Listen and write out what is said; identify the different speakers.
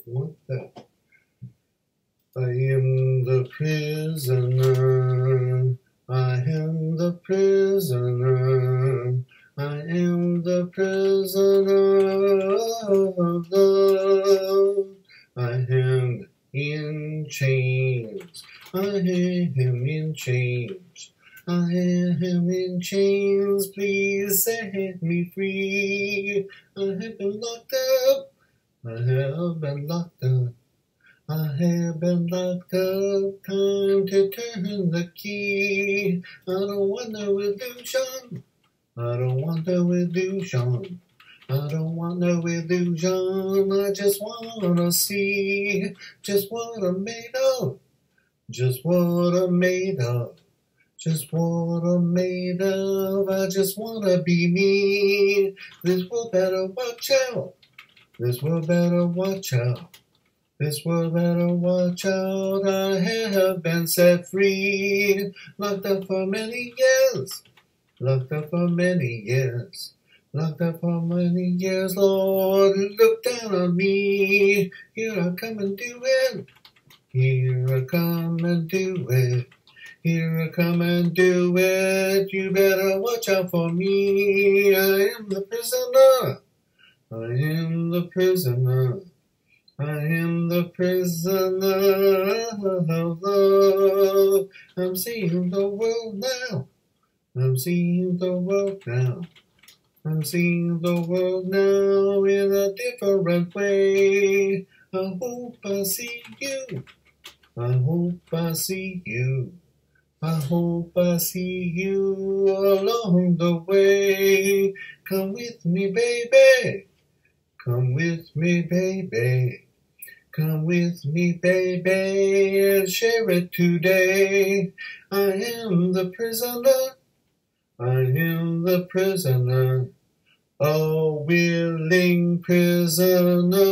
Speaker 1: What the? I am the prisoner. I am the prisoner. I am the prisoner of love. I am in chains. I am in chains. I am in chains. Please set me free. I have been locked up. I have been locked up. I have been locked up, time to turn the key. I don't want no illusion. I don't want no illusion. I don't want no illusion. I just wanna see just what I'm made of. Just what I'm made of. Just what I'm made of. I just wanna be me. This world better watch out. This world better watch out. This world better watch out. I have been set free. Locked up for many years. Locked up for many years. Locked up for many years. Lord, look down on me. Here I come and do it. Here I come and do it. Here I come and do it. You better watch out for me. I am the prisoner. I am the prisoner. I am the prisoner of love. I'm seeing the world now. I'm seeing the world now. I'm seeing the world now in a different way. I hope I see you. I hope I see you. I hope I see you along the way. Come with me, baby. Come with me, baby. Come with me, baby, and share it today. I am the prisoner. I am the prisoner. A willing prisoner